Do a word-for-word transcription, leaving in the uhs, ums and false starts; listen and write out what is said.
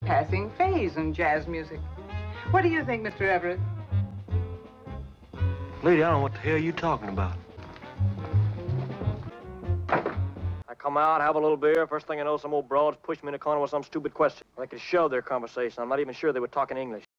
passing phase in jazz music. What do you think, Mister Everett? Lady, I don't know what the hell you're talking about. I come out, have a little beer. First thing I know, some old broads pushed me in a corner with some stupid question. They could show their conversation. I'm not even sure they were talking English.